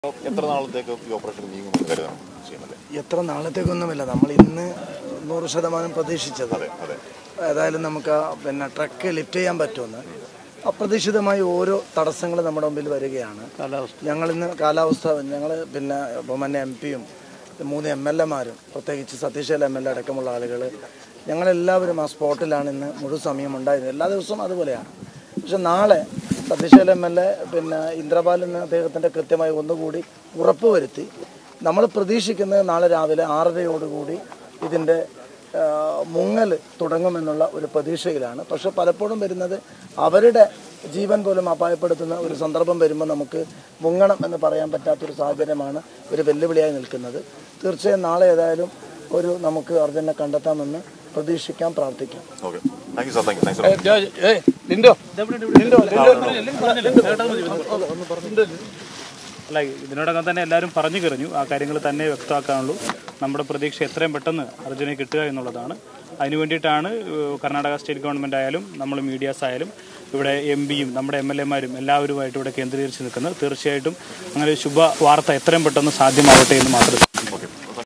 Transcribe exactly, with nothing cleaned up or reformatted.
എത്ര നാളത്തേക്ക് ഈ ഓപ്പറേഷൻ നീങ്ങുമെന്ന് കരുതാം ചെയ്യുന്നത്? എത്ര നാളത്തേക്കൊന്നുമില്ല, നമ്മൾ ഇന്ന് നൂറ് ശതമാനം പ്രതീക്ഷിച്ചത്. ഏതായാലും നമുക്ക് പിന്നെ ട്രക്ക് ലിഫ്റ്റ് ചെയ്യാൻ പറ്റുമെന്ന്. അപ്രതീക്ഷിതമായി ഓരോ തടസ്സങ്ങൾ നമ്മുടെ മുമ്പിൽ വരികയാണ്. ഞങ്ങളിന്ന് കാലാവസ്ഥ ഞങ്ങൾ പിന്നെ ബഹുമാന്യ എം പിയും മൂന്ന് എം എൽ എമാരും പ്രത്യേകിച്ച് സതീശേല എം എൽ എ അടക്കമുള്ള ആളുകൾ ഞങ്ങളെല്ലാവരും ആ സ്പോട്ടിലാണ് ഇന്ന് മുഴുവൻ സമയം ഉണ്ടായിരുന്നത്. എല്ലാ ദിവസവും അതുപോലെയാണ്. പക്ഷെ നാളെ സതീശേല എം എൽ എ പിന്നെ ഇന്ദ്രപാലിന് അദ്ദേഹത്തിൻ്റെ കൃത്യമായി ഒന്നുകൂടി ഉറപ്പുവരുത്തി നമ്മൾ പ്രതീക്ഷിക്കുന്നത് നാളെ രാവിലെ ആറരയോടുകൂടി ഇതിൻ്റെ മുങ്ങൽ തുടങ്ങുമെന്നുള്ള ഒരു പ്രതീക്ഷയിലാണ്. പക്ഷെ പലപ്പോഴും വരുന്നത് അവരുടെ ജീവൻ പോലും അപായപ്പെടുത്തുന്ന ഒരു സന്ദർഭം വരുമ്പോൾ നമുക്ക് മുങ്ങണം എന്ന് പറയാൻ പറ്റാത്തൊരു സാഹചര്യമാണ് ഒരു വെല്ലുവിളിയായി നിൽക്കുന്നത്. തീർച്ചയായും നാളെ ഏതായാലും ഒരു നമുക്ക് അർജുനെ കണ്ടെത്താമെന്ന് പ്രതീക്ഷിക്കാം, പ്രാർത്ഥിക്കാം. അല്ല, ഇതിനോടകം തന്നെ എല്ലാവരും പറഞ്ഞു കഴിഞ്ഞു. ആ കാര്യങ്ങൾ തന്നെ വ്യക്തമാക്കാനുള്ളൂ. നമ്മുടെ പ്രതീക്ഷ എത്രയും പെട്ടെന്ന് അർജുനെ കിട്ടുക എന്നുള്ളതാണ്. അതിനു വേണ്ടിയിട്ടാണ് കർണാടക സ്റ്റേറ്റ് ഗവൺമെൻറ് ആയാലും നമ്മൾ മീഡിയാസ് ആയാലും ഇവിടെ എം പിയും നമ്മുടെ എം എൽ എമാരും എല്ലാവരുമായിട്ട് ഇവിടെ കേന്ദ്രീകരിച്ച് നിൽക്കുന്നത്. തീർച്ചയായിട്ടും അങ്ങനെ ഒരു ശുഭ വാർത്ത എത്രയും പെട്ടെന്ന് സാധ്യമാവട്ടെ എന്ന് മാത്രമേ